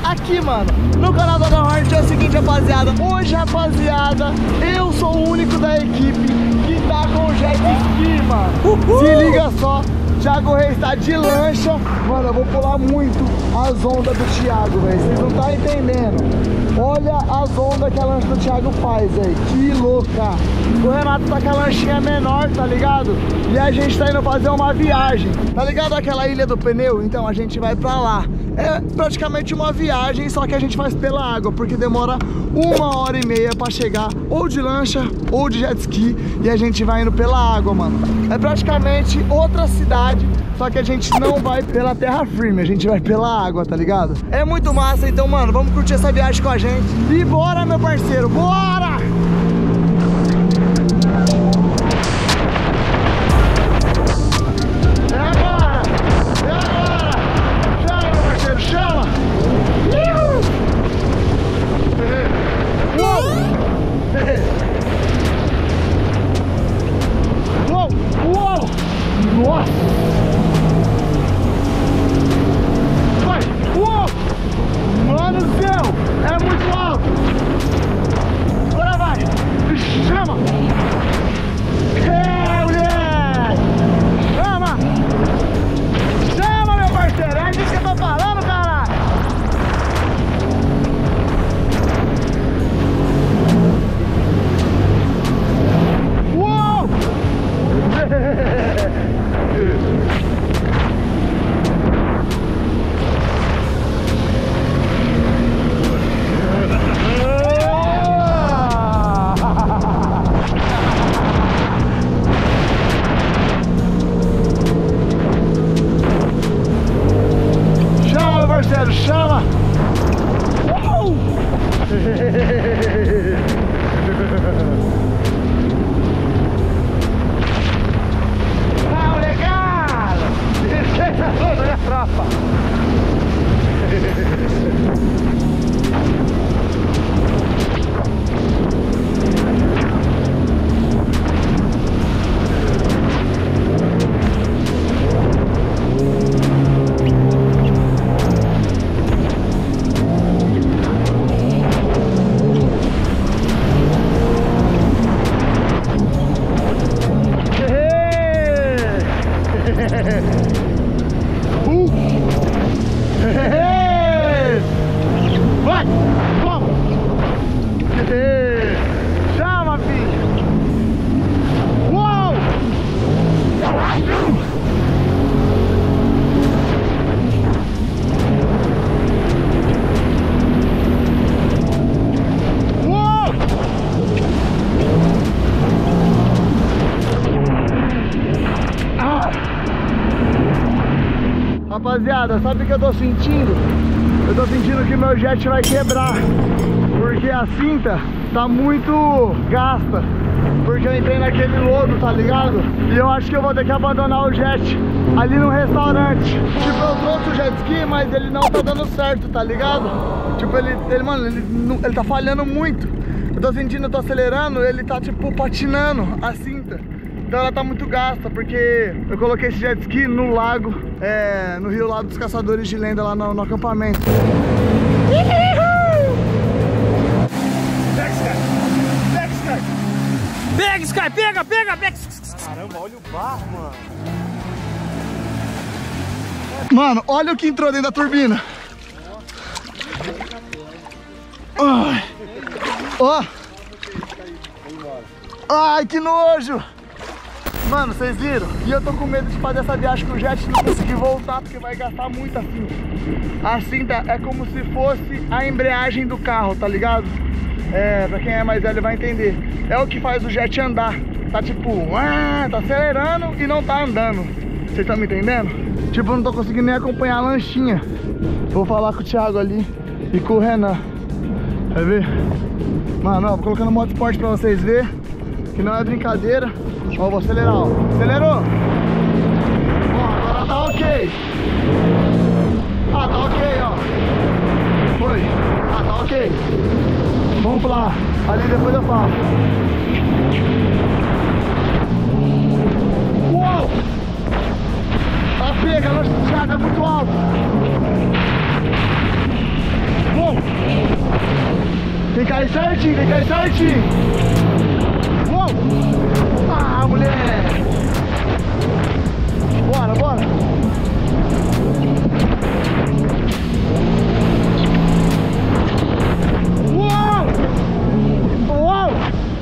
aqui, mano, no canal da Don Hornet. É o seguinte, rapaziada. Hoje, rapaziada, eu sou o único da equipe que tá com jet ski, mano. Se liga só, Thiago Reis está de lancha. Mano, eu vou pular muito as ondas do Thiago, velho. Vocês não tá entendendo. Olha as ondas que a lancha do Thiago faz, velho. Que louca. O Renato tá com a lanchinha menor, tá ligado? E a gente tá indo fazer uma viagem. Tá ligado aquela ilha do pneu? Então a gente vai pra lá. É praticamente uma viagem, só que a gente faz pela água, porque demora 1h30 pra chegar ou de lancha ou de jet ski. E a gente vai indo pela água, mano. É praticamente outra cidade, só que a gente não vai pela terra firme, a gente vai pela água, tá ligado? É muito massa, então, mano, vamos curtir essa viagem com a gente. E bora, meu parceiro, bora! Chama! Ah, legal! Esqueça tudo, né, tropa? Vai! Vamos! Chama, filho! Uou! Uou! Rapaziada, sabe o que eu tô sentindo? Eu tô sentindo que meu jet vai quebrar, porque a cinta tá muito gasta, porque eu entrei naquele lodo, tá ligado? E eu acho que eu vou ter que abandonar o jet ali no restaurante. Tipo, eu trouxe o jet ski, mas ele não tá dando certo, tá ligado? Tipo, mano, ele tá falhando muito. Eu tô sentindo, eu tô acelerando, ele tá tipo patinando a cinta. Então ela tá muito gasta, porque eu coloquei esse jet ski no lago, no rio lá dos caçadores de lenda, lá no acampamento. Pega, Sky! Pega! Caramba, olha o barro, mano. Mano, olha o que entrou dentro da turbina. Ó. Ai, que nojo. Mano, vocês viram? E eu tô com medo de fazer essa viagem com o jet e não conseguir voltar, porque vai gastar muito a cinta. A cinta é como se fosse a embreagem do carro, tá ligado? Pra quem é mais velho vai entender. É o que faz o jet andar. Tá tipo, tá acelerando e não tá andando. Vocês estão me entendendo? Tipo, eu não tô conseguindo nem acompanhar a lanchinha. Vou falar com o Thiago ali e com o Renan. Vai ver? Mano, ó, vou colocando modo esporte pra vocês verem que não é brincadeira. Ó, vou acelerar, ó. Acelerou! Ó, agora tá ok. Ah, tá ok, ó. Foi. Ah, tá ok. Vamos lá. Ali depois eu faço. Uou! Tá pega, a lancha do Thiago é muito alto. certinho, tem que cair certinho. Uou! Ah, moleque! Bora, bora! Uou! Uou!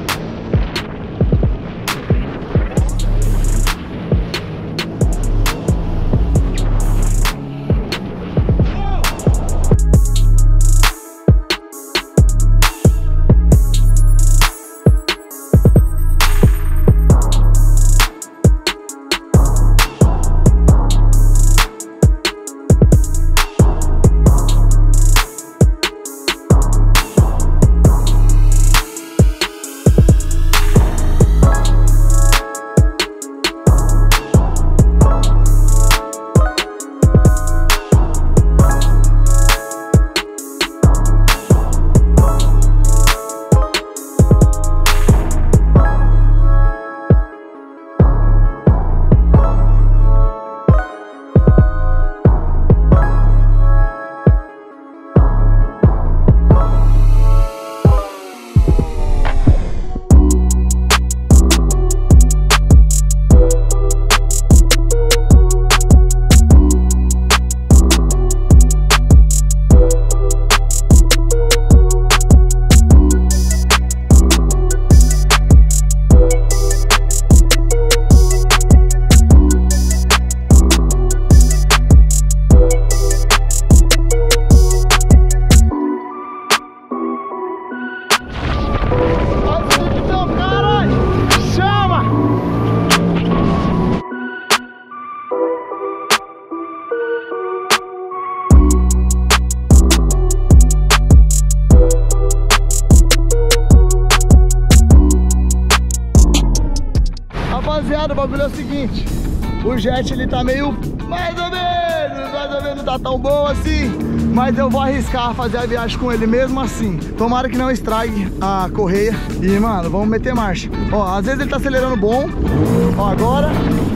Rapaziada, o bagulho é o seguinte, o jet ele tá meio mais ou menos, não tá tão bom assim, mas eu vou arriscar fazer a viagem com ele mesmo assim. Tomara que não estrague a correia e, mano, vamos meter marcha. Ó, às vezes ele tá acelerando bom, ó, agora,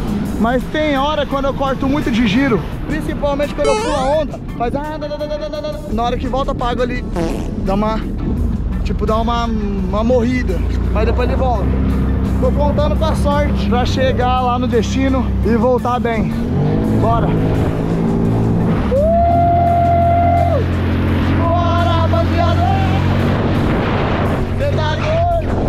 mas tem hora quando eu corto muito de giro, principalmente quando eu pulo a onda, faz na hora que volta pra água ali, dá uma morrida, mas depois ele volta. Tô contando com a sorte pra chegar lá no destino e voltar bem. Bora! Bora, rapaziada! Você tá doido?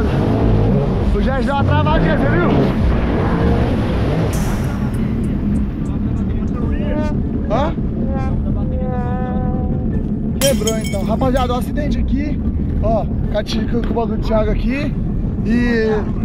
rapaziada. O Jet deu uma travadinha, você viu? Hã? Quebrou então. Rapaziada, ó, o acidente aqui. Ó, com o bagulho do Thiago aqui. E...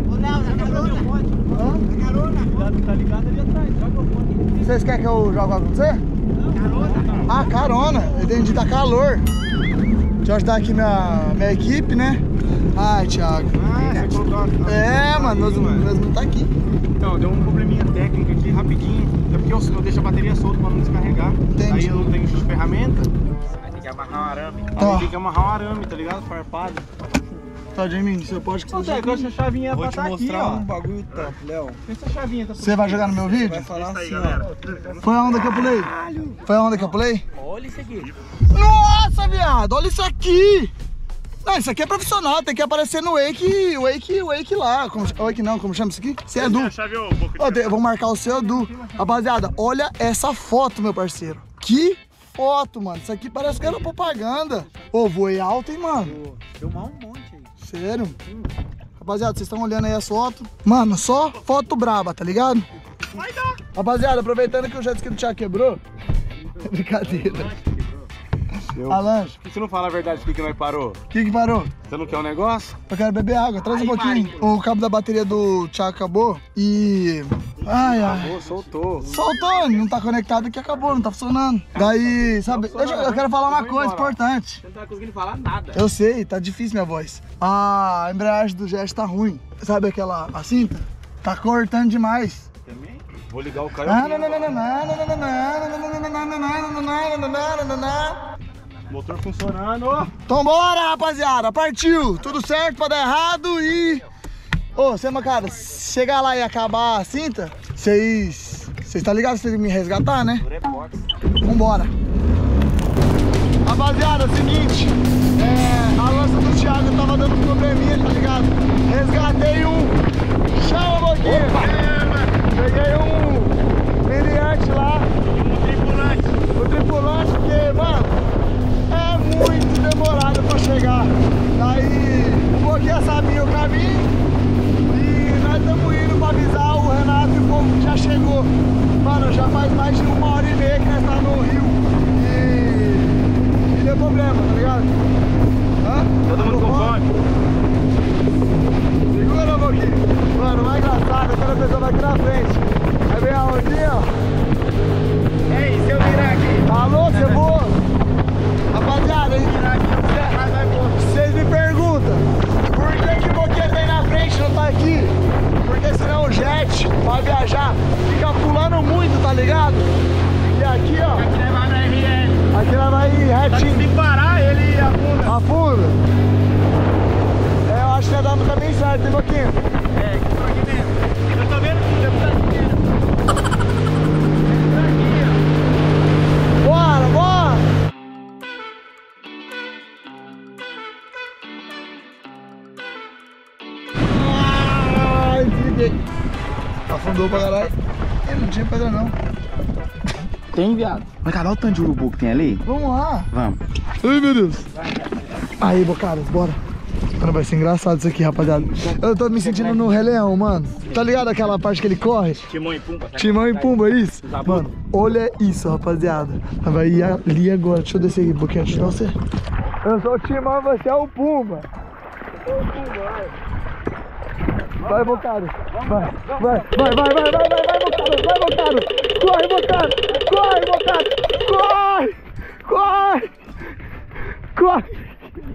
Tá ligado ali atrás, joga o fone. Vocês querem que eu jogue com você? Carona. Ah, carona. Entendi, tá calor. Deixa eu ajudar aqui minha equipe, né? Ai, Thiago. Ah, você colocou. É, mano, nós não tá aqui. Então, deu um probleminha técnico aqui rapidinho. É porque eu deixo a bateria solta pra não descarregar. Entendi. Aí eu não tenho ferramenta. Aí tem que amarrar um arame. Tá. Aí tem que amarrar um arame, tá ligado? Farpado. Tá, Jamie, você pode que Não sei, com essa chavinha Vou pra te tá aqui, mostrar ó. um bagulho top, Léo. Essa chavinha tá por Você vai jogar no meu vídeo? Vai falar Isso aí, assim, galera. Foi a onda que eu pulei? Foi a onda que eu pulei? Olha isso aqui. Nossa, viado, olha isso aqui! Não, isso aqui é profissional, tem que aparecer no Wake lá. Wake não, como chama isso aqui? Você é Edu. Ó, eu vou marcar o seu Edu. Rapaziada, olha essa foto, meu parceiro. Que foto, mano. Isso aqui parece que era propaganda. Ô, voei alto, hein, mano. Filmar um monte aí. Sério? Rapaziada, vocês estão olhando aí as fotos. Mano, só foto braba, tá ligado? Vai dar. Rapaziada, aproveitando que o jet ski do Thiago quebrou. Brincadeira. A lanche. Por que você não fala a verdade do que nós parou? O que parou? Você não quer um negócio? Eu quero beber água, traz um pouquinho. O cabo da bateria do Thiago acabou e... Ai, ai. Acabou, soltou. Soltou, não tá conectado que acabou, não tá funcionando. Daí, sabe, eu quero falar uma coisa importante. Você não tá conseguindo falar nada. Eu sei, tá difícil minha voz. A embreagem do Jet tá ruim. Sabe aquela a cinta? Tá cortando demais. Também? Vou ligar o cara. Motor funcionando. Então bora, rapaziada, partiu. Tudo certo pra dar errado e... Ô, você, cara, chegar lá e acabar a cinta, vocês tá ligado? Vocês me resgatar, né? Vambora. Rapaziada, é o seguinte, a lança do Thiago tava dando probleminha, tá ligado? Resgatei um... Chama, Boquinha! Peguei um mini-arte lá. O tripulante, porque, mano, é muito demorado pra chegar. Daí, o Boquinha sabia o caminho. E nós estamos indo pra avisar o Renato e o povo já chegou. Mano, já faz mais de 1h30 que nós tá no Rio. E deu problema, tá ligado? Hã? Todo mundo com fome. Segura, Boquinha. Mano, mais engraçado é quando a pessoa vai aqui na frente. Aí vem a ondinha, ó. Ei, se eu virar aqui? Alô, você voa? Rapaziada, aí, vocês me perguntam por que o Boquinha tá aí na frente e não tá aqui? Porque senão o jet vai viajar, fica pulando muito, tá ligado? E aqui, ó, Aqui nós vai na RL. aqui ela vai retinho. Se parar, ele afunda. Afunda? É, eu acho que tá dando também certo, hein, Boquinha? É, que por aqui mesmo. Eu tô vendo tudo, eu tô aqui. Bora, bora! Ai, desliguei. Afundou pra caralho. Não tinha pedra não. Tem, viado. Mas cadê o tanto de urubu que tem ali? Vamos lá. Vamos. Ai, meu Deus. Aí, bocadas, bora. Mano, vai ser engraçado isso aqui, rapaziada. Eu tô me sentindo no Rei Leão, mano. Tá ligado aquela parte que ele corre? Timão e Pumba. Timão e Pumba, é isso? Mano, olha isso, rapaziada. Vai ir ali agora. Deixa eu descer aqui um pouquinho antes de você. Eu sou o Timão e você é o Pumba. Vai, Bocado. Vai, Bocado. Vai, Bocado. Corre, Bocado. Corre, Bocado. Corre. Corre.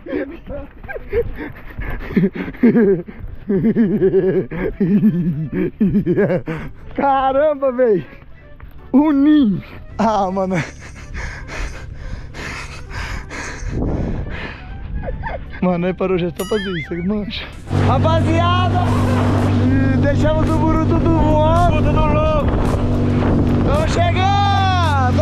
Caramba, velho. O ninho. Ah, mano. Mano, aí parou já só fazer isso, mancha. Rapaziada, deixamos o buru tudo voando. Tudo no louco. Estamos chegando,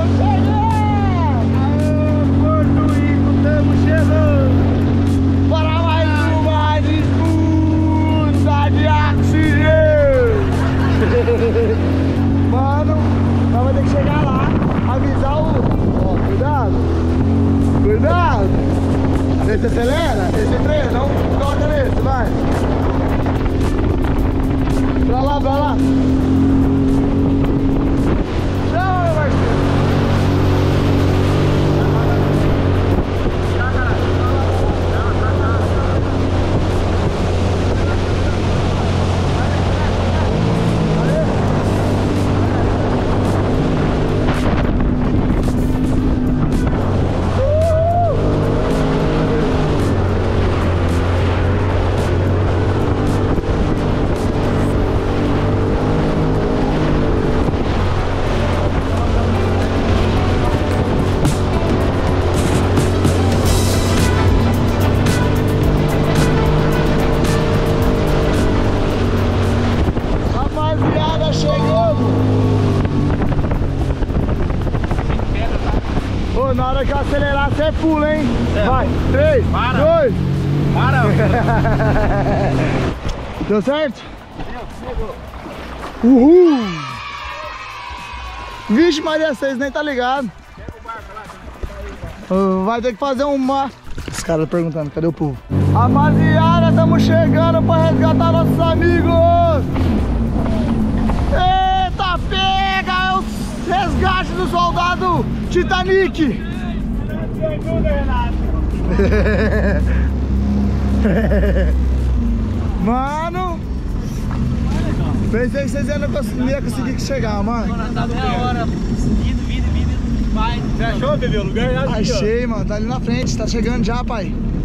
Aê, Porto Rico, estamos chegando. Para mais uma disputa de oxigênio. Mano, nós vamos ter que chegar lá, avisar o... Ó, cuidado. Cuidado. Esse é Acelera, esse trem, não toca nesse, vai. Pra lá, pra lá. Chama, meu parceiro. Na hora que eu acelerar, você pula, hein? Vai, 3, 2. Para! Deu certo? Uhul! Vixe, Maria, vocês nem tá ligado. Vai ter que fazer uma... Os caras perguntando, cadê o povo? Rapaziada, estamos chegando pra resgatar nossos amigos! Eita, pega! É o resgate do soldado Titanic! Mano, pensei que vocês iam conseguir chegar, mano. Tá meia hora, vindo, vai. Você achou, bebê? O lugar é assim, Achei, mano, tá ali na frente, tá chegando já, pai.